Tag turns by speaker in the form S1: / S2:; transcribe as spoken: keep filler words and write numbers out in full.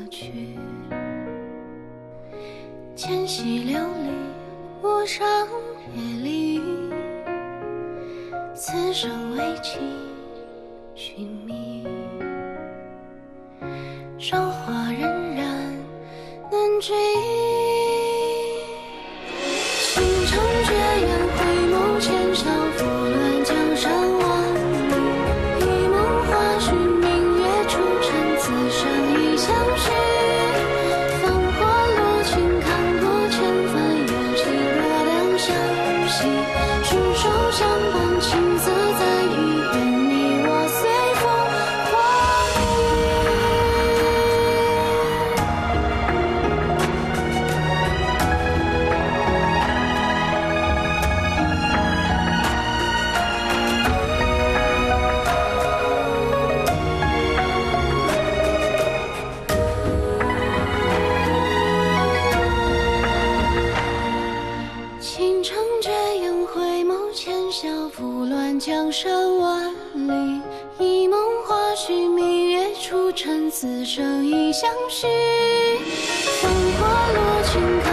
S1: 去。千禧流离，陌上别离，此生为情寻觅。韶华荏苒，难追忆。倾城绝艳，回眸浅笑，拂乱江山万里。一梦花絮，明月出尘，此生已相许。繁华落尽，看过千帆，有情若两相惜。执手相伴，青涩在意，愿你我随风化倾城绝艳，回眸浅笑，拂乱江山万里。一梦花絮，明月出尘，此生已相许。繁华落尽。